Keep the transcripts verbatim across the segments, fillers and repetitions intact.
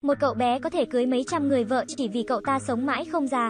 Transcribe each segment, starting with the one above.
Một cậu bé có thể cưới mấy trăm người vợ chỉ vì cậu ta sống mãi không già.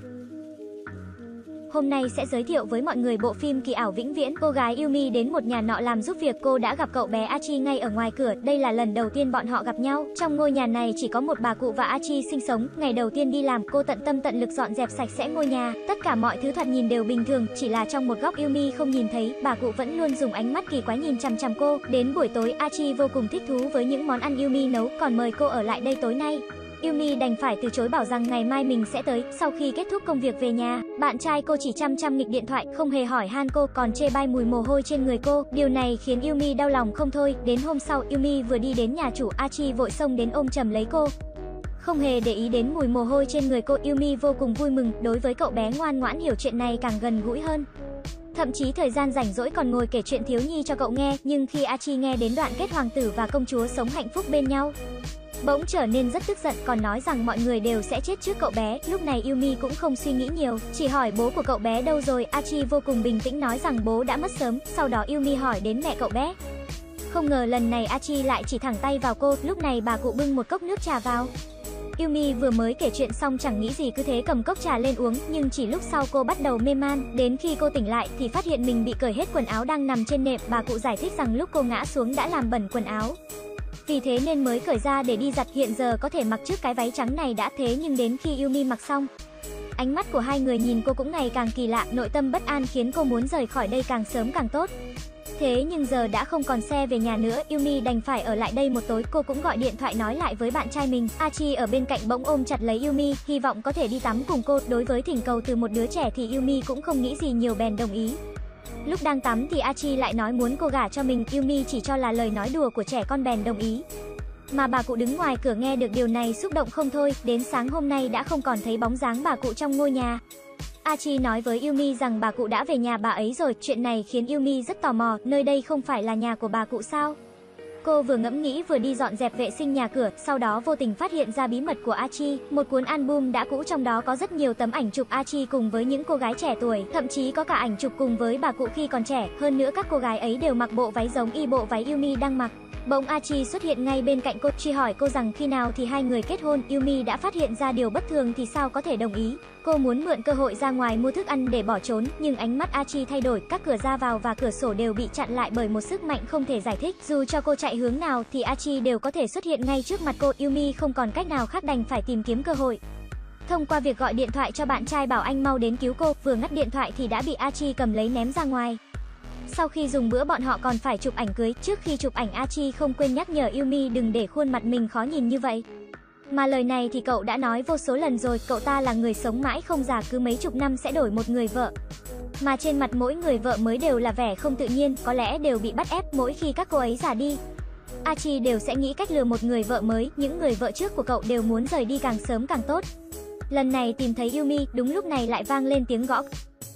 Hôm nay sẽ giới thiệu với mọi người bộ phim Kỳ ảo vĩnh viễn. Cô gái Yumi đến một nhà nọ làm giúp việc, cô đã gặp cậu bé Achi ngay ở ngoài cửa. Đây là lần đầu tiên bọn họ gặp nhau. Trong ngôi nhà này chỉ có một bà cụ và Achi sinh sống. Ngày đầu tiên đi làm, cô tận tâm tận lực dọn dẹp sạch sẽ ngôi nhà. Tất cả mọi thứ thoạt nhìn đều bình thường, chỉ là trong một góc Yumi không nhìn thấy, bà cụ vẫn luôn dùng ánh mắt kỳ quái nhìn chằm chằm cô. Đến buổi tối, Achi vô cùng thích thú với những món ăn Yumi nấu, còn mời cô ở lại đây tối nay. Yumi đành phải từ chối, bảo rằng ngày mai mình sẽ tới. Sau khi kết thúc công việc về nhà, bạn trai cô chỉ chăm chăm nghịch điện thoại, không hề hỏi han cô, còn chê bai mùi mồ hôi trên người cô. Điều này khiến Yumi đau lòng không thôi. Đến hôm sau, Yumi vừa đi đến nhà chủ, Achi vội xông đến ôm chầm lấy cô. Không hề để ý đến mùi mồ hôi trên người cô, Yumi vô cùng vui mừng. Đối với cậu bé ngoan ngoãn hiểu chuyện này càng gần gũi hơn. Thậm chí thời gian rảnh rỗi còn ngồi kể chuyện thiếu nhi cho cậu nghe. Nhưng khi Achi nghe đến đoạn kết hoàng tử và công chúa sống hạnh phúc bên nhau, bỗng trở nên rất tức giận, còn nói rằng mọi người đều sẽ chết trước cậu bé. Lúc này Yumi cũng không suy nghĩ nhiều, chỉ hỏi bố của cậu bé đâu rồi. Achi vô cùng bình tĩnh nói rằng bố đã mất sớm. Sau đó Yumi hỏi đến mẹ cậu bé. Không ngờ lần này Achi lại chỉ thẳng tay vào cô. Lúc này bà cụ bưng một cốc nước trà vào. Yumi vừa mới kể chuyện xong chẳng nghĩ gì cứ thế cầm cốc trà lên uống, nhưng chỉ lúc sau cô bắt đầu mê man. Đến khi cô tỉnh lại thì phát hiện mình bị cởi hết quần áo đang nằm trên nệm. Bà cụ giải thích rằng lúc cô ngã xuống đã làm bẩn quần áo, vì thế nên mới cởi ra để đi giặt. Hiện giờ có thể mặc chiếc cái váy trắng này đã, thế nhưng đến khi Yumi mặc xong, ánh mắt của hai người nhìn cô cũng ngày càng kỳ lạ, nội tâm bất an khiến cô muốn rời khỏi đây càng sớm càng tốt. Thế nhưng giờ đã không còn xe về nhà nữa, Yumi đành phải ở lại đây một tối. Cô cũng gọi điện thoại nói lại với bạn trai mình. Achi ở bên cạnh bỗng ôm chặt lấy Yumi, hy vọng có thể đi tắm cùng cô. Đối với thỉnh cầu từ một đứa trẻ thì Yumi cũng không nghĩ gì nhiều, bèn đồng ý. Lúc đang tắm thì Achi lại nói muốn cô gả cho mình. Yumi chỉ cho là lời nói đùa của trẻ con bèn đồng ý. Mà bà cụ đứng ngoài cửa nghe được điều này xúc động không thôi. Đến sáng hôm nay đã không còn thấy bóng dáng bà cụ trong ngôi nhà. Achi nói với Yumi rằng bà cụ đã về nhà bà ấy rồi. Chuyện này khiến Yumi rất tò mò, nơi đây không phải là nhà của bà cụ sao? Cô vừa ngẫm nghĩ vừa đi dọn dẹp vệ sinh nhà cửa, sau đó vô tình phát hiện ra bí mật của Achi, một cuốn album đã cũ, trong đó có rất nhiều tấm ảnh chụp Achi cùng với những cô gái trẻ tuổi, thậm chí có cả ảnh chụp cùng với bà cụ khi còn trẻ, hơn nữa các cô gái ấy đều mặc bộ váy giống y bộ váy Yumi đang mặc. Bỗng Achi xuất hiện ngay bên cạnh cô, truy hỏi cô rằng khi nào thì hai người kết hôn. Yumi đã phát hiện ra điều bất thường thì sao có thể đồng ý. Cô muốn mượn cơ hội ra ngoài mua thức ăn để bỏ trốn, nhưng ánh mắt Achi thay đổi, các cửa ra vào và cửa sổ đều bị chặn lại bởi một sức mạnh không thể giải thích. Dù cho cô chạy hướng nào thì Achi đều có thể xuất hiện ngay trước mặt cô. Yumi không còn cách nào khác đành phải tìm kiếm cơ hội thông qua việc gọi điện thoại cho bạn trai bảo anh mau đến cứu cô. Vừa ngắt điện thoại thì đã bị Achi cầm lấy ném ra ngoài. Sau khi dùng bữa bọn họ còn phải chụp ảnh cưới. Trước khi chụp ảnh, Achi không quên nhắc nhở Yumi đừng để khuôn mặt mình khó nhìn như vậy. Mà lời này thì cậu đã nói vô số lần rồi, cậu ta là người sống mãi không già, cứ mấy chục năm sẽ đổi một người vợ. Mà trên mặt mỗi người vợ mới đều là vẻ không tự nhiên, có lẽ đều bị bắt ép. Mỗi khi các cô ấy già đi, Achi đều sẽ nghĩ cách lừa một người vợ mới. Những người vợ trước của cậu đều muốn rời đi càng sớm càng tốt. Lần này tìm thấy Yumi, đúng lúc này lại vang lên tiếng gõ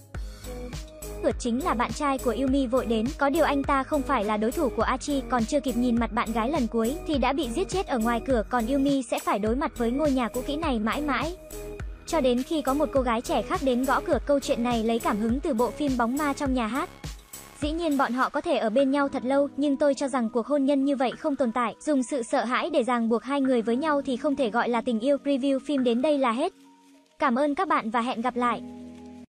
cửa. Chính là bạn trai của Yumi vội đến. Có điều anh ta không phải là đối thủ của Achi, còn chưa kịp nhìn mặt bạn gái lần cuối thì đã bị giết chết ở ngoài cửa. Còn Yumi sẽ phải đối mặt với ngôi nhà cũ kỹ này mãi mãi, cho đến khi có một cô gái trẻ khác đến gõ cửa. Câu chuyện này lấy cảm hứng từ bộ phim Bóng ma trong nhà hát. Dĩ nhiên bọn họ có thể ở bên nhau thật lâu, nhưng tôi cho rằng cuộc hôn nhân như vậy không tồn tại. Dùng sự sợ hãi để ràng buộc hai người với nhau thì không thể gọi là tình yêu. Review phim đến đây là hết. Cảm ơn các bạn và hẹn gặp lại.